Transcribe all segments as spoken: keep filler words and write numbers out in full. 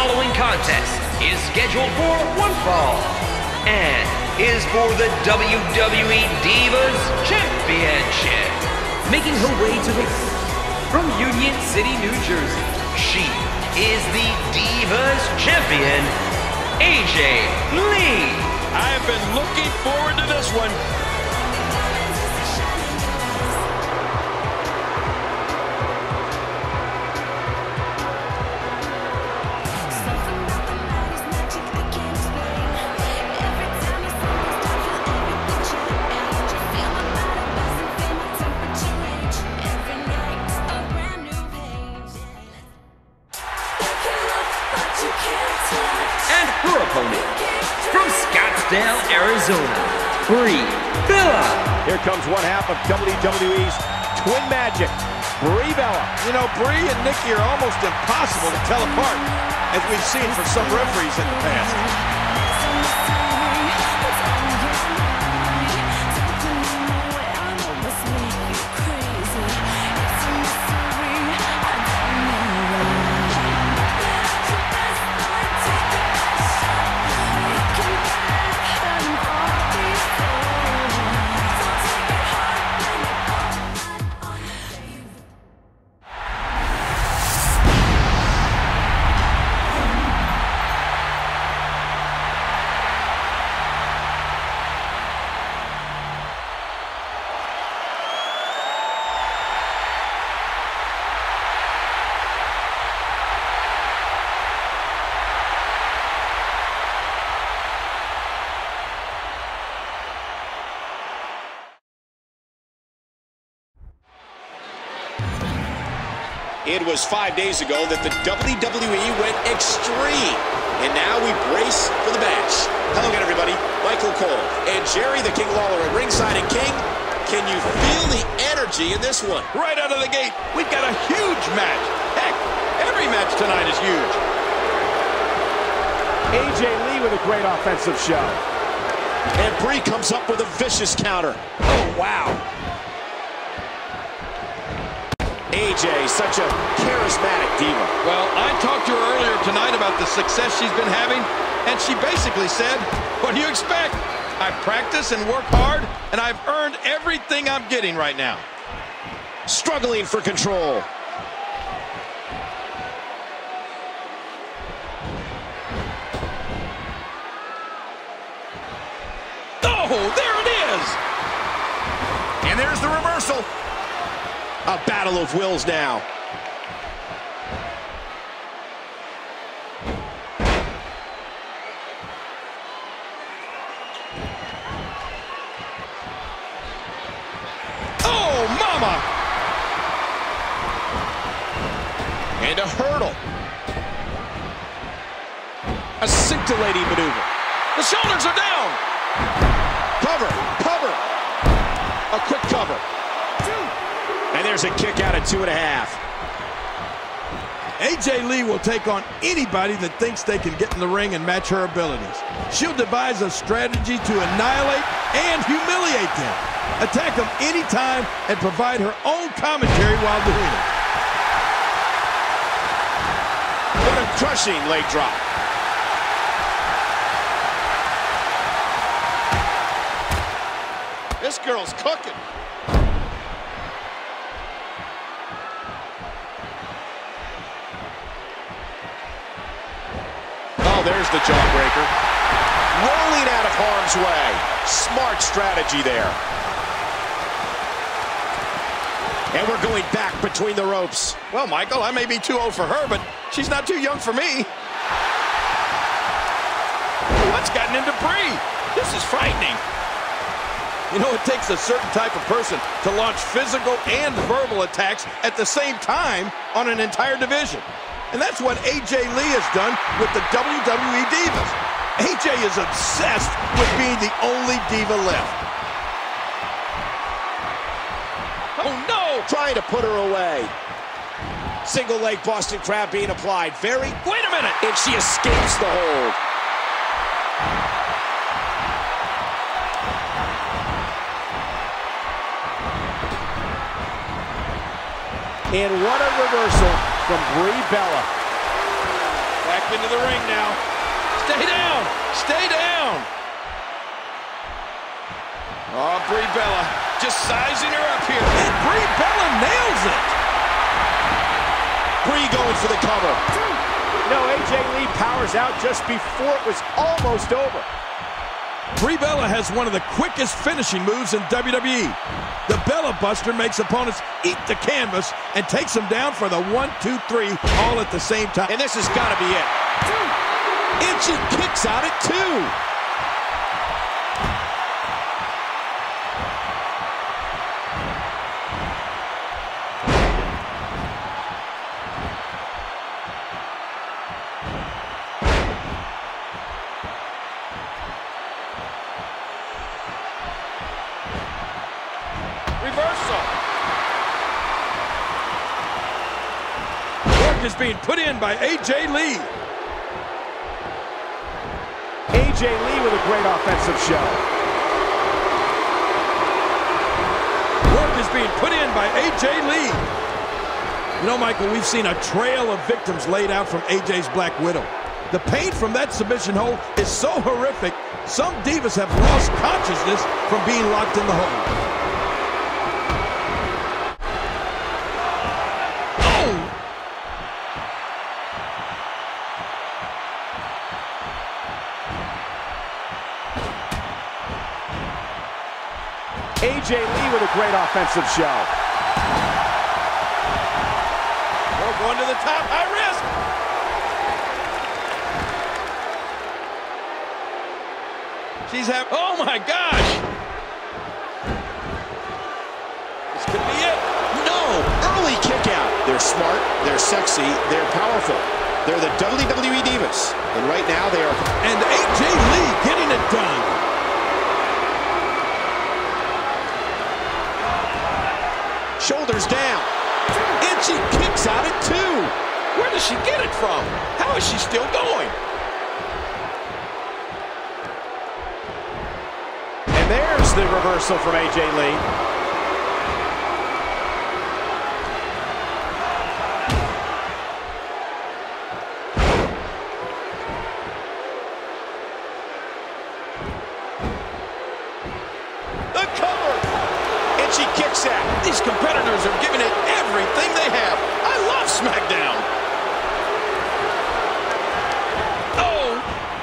following contest is scheduled for one fall and is for the W W E Divas Championship. Making her way to the from Union City, New Jersey, she is the Divas Champion, A J Lee. I have been looking forward to this one. And her opponent, from Smackdown, Arizona, Brie Bella. Here comes one half of W W E's Twin Magic, Brie Bella. You know, Brie and Nikki are almost impossible to tell apart, as we've seen from some referees in the past. It was five days ago that the W W E went extreme, and now we brace for the match. Hello again, everybody. Michael Cole and Jerry the King Lawler at ringside. And King, can you feel the energy in this one? Right out of the gate, we've got a huge match. Heck, every match tonight is huge. A J Lee with a great offensive show. And Brie comes up with a vicious counter. Oh, wow. A J, such a charismatic diva. Well, I talked to her earlier tonight about the success she's been having, and she basically said, what do you expect? I practice and work hard, and I've earned everything I'm getting right now. Struggling for control. Oh, there it is! And there's the reversal. A battle of wills now. Oh, mama! And a hurdle. A scintillating maneuver. The shoulders are down. Cover, cover. A quick cover. And there's a kick out at two and a half. A J Lee will take on anybody that thinks they can get in the ring and match her abilities. She'll devise a strategy to annihilate and humiliate them. Attack them anytime and provide her own commentary while doing it. What a crushing leg drop. This girl's cooking. There's the jawbreaker. Rolling out of harm's way. Smart strategy there. And we're going back between the ropes. Well, Michael, I may be too old for her, but she's not too young for me. What's gotten into Brie? This is frightening. You know, it takes a certain type of person to launch physical and verbal attacks at the same time on an entire division. And that's what A J Lee has done with the W W E Divas. A J is obsessed with being the only diva left. Oh, no! Trying to put her away. Single leg Boston Crab being applied. Very... Wait a minute! And she escapes the hold. And what a reversal from Brie Bella. That Step into the ring now. Stay down. Stay down. Oh, Brie Bella just sizing her up here. And Brie Bella nails it. Brie going for the cover. No, A J Lee powers out just before it was almost over. Brie Bella has one of the quickest finishing moves in W W E. The Bella Buster makes opponents eat the canvas and takes them down for the one, two, three, all at the same time. And this has got to be it. And she kicks out at two. Reversal. Work is being put in by A J Lee. A J Lee with a great offensive show. Work is being put in by A J Lee. You know, Michael, we've seen a trail of victims laid out from A J's Black Widow. The pain from that submission hold is so horrific, some divas have lost consciousness from being locked in the hold. A J Lee with a great offensive show. Oh, going to the top, high risk. She's having, oh my gosh. This could be it. No, early kick out. They're smart, they're sexy, they're powerful. They're the W W E Divas. And right now they are. And A J Lee getting it done. Shoulders down. And she kicks out at two. Where does she get it from? How is she still going? And there's the reversal from A J Lee. The cover. And she kicks out. These competitors are giving it everything they have. I love Smackdown. Oh.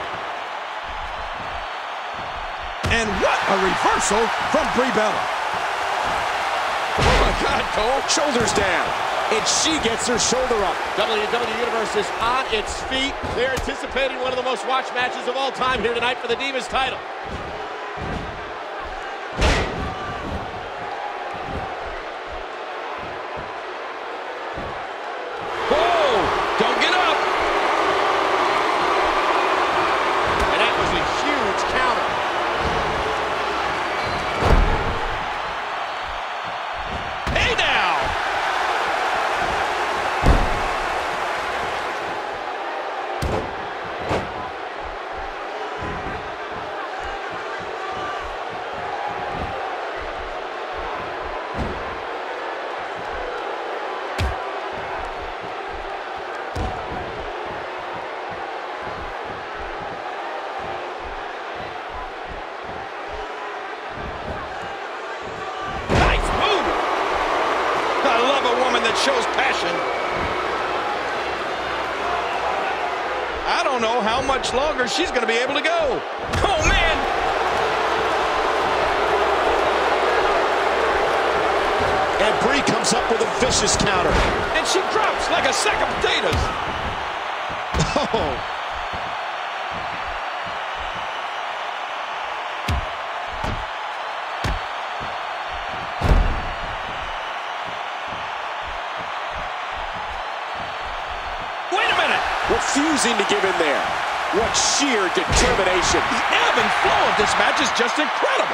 And what a reversal from Brie Bella. Oh my God, Cole. Shoulders down. And she gets her shoulder up. W W E Universe is on its feet. They're anticipating one of the most watched matches of all time here tonight for the Divas title. That shows passion. I don't know how much longer she's going to be able to go. Oh, man. And Brie comes up with a vicious counter. And she drops like a sack of potatoes. Oh. Refusing to give in there. What sheer determination. The ebb and flow of this match is just incredible.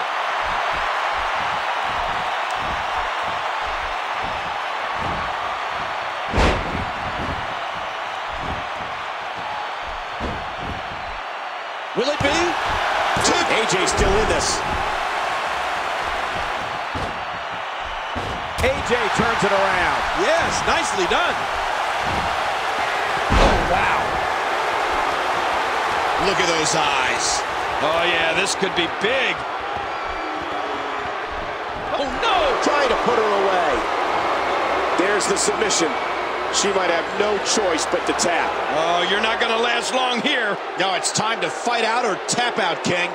Will it be? A J still in this. A J turns it around. Yes, nicely done. Oh, wow. Look at those eyes. Oh, yeah, this could be big. Oh, no! Trying to put her away. There's the submission. She might have no choice but to tap. Oh, you're not going to last long here. No, it's time to fight out or tap out, King.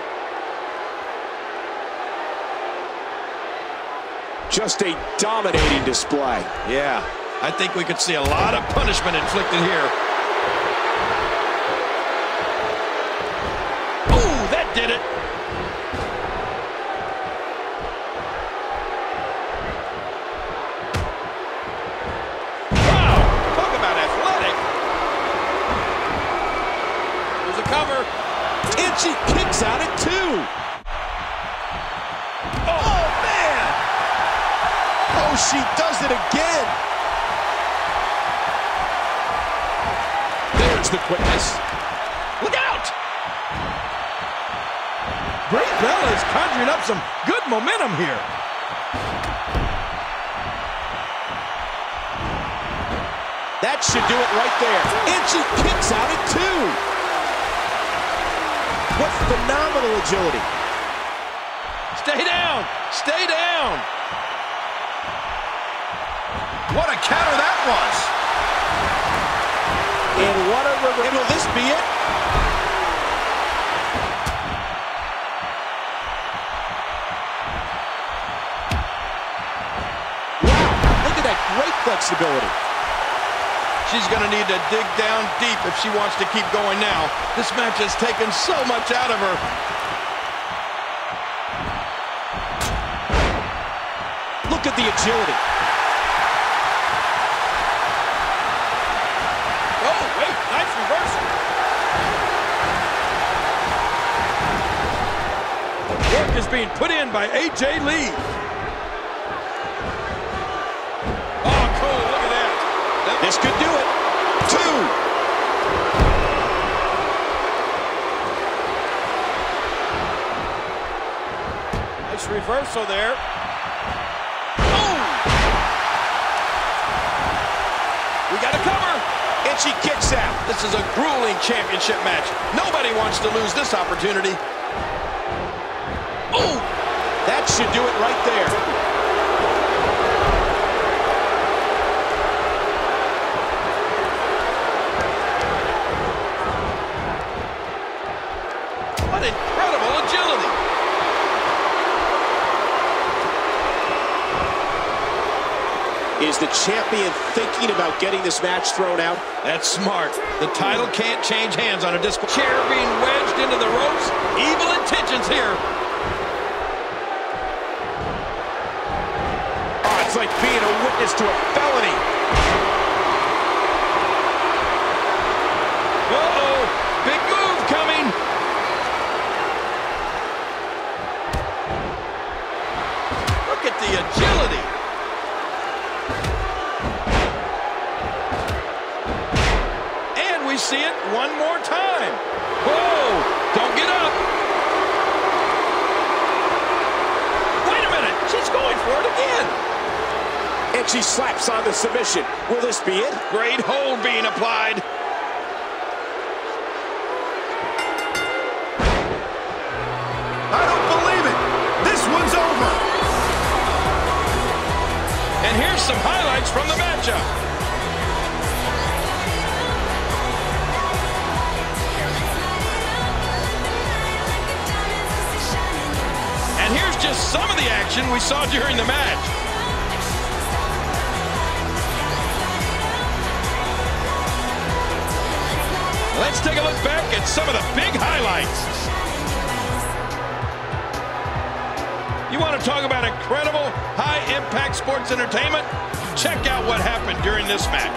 Just a dominating display. Yeah, I think we could see a lot of punishment inflicted here. Ooh, that did it. Wow, talk about athletic. There's a cover. And she kicks out at two. Oh, man. Oh, she does it again. There's the quickness. Look out! Brie Bella is conjuring up some good momentum here. That should do it right there. And she kicks out at two. What phenomenal agility. Stay down! Stay down! What a counter that was! And what a river. And will this be it? Wow, look at that great flexibility. She's going to need to dig down deep if she wants to keep going now. This match has taken so much out of her. Look at the agility. Oh, wait, nice reversal. Work is being put in by A J Lee. Oh, Cole, look at that. This could do it. Two. Nice reversal there. We got a cover. And she kicks out. This is a grueling championship match. Nobody wants to lose this opportunity. Oh, that should do it right there. What incredible agility. Is the champion thinking about getting this match thrown out? That's smart. The title can't change hands on a disc. Chair being wedged into the ropes. Evil intentions here. Oh, it's like being a witness to a felony. Uh-oh. Big move coming. Look at the agility. We see it one more time. Whoa! Don't get up. Wait a minute. She's going for it again. And she slaps on the submission. Will this be it? Great hold being applied. I don't believe it. This one's over. And here's some highlights from the matchup. And here's just some of the action we saw during the match. Let's take a look back at some of the big highlights. You want to talk about incredible, high-impact sports entertainment? Check out what happened during this match.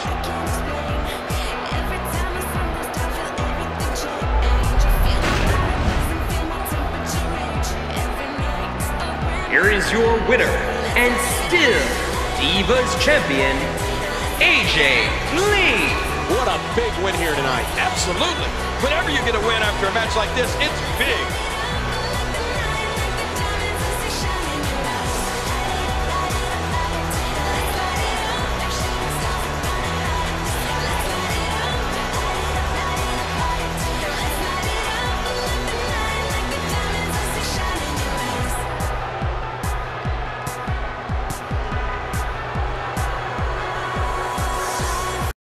Here is your winner, and still Divas Champion, A J Lee. What a big win here tonight. Absolutely. Whenever you get a win after a match like this, it's big.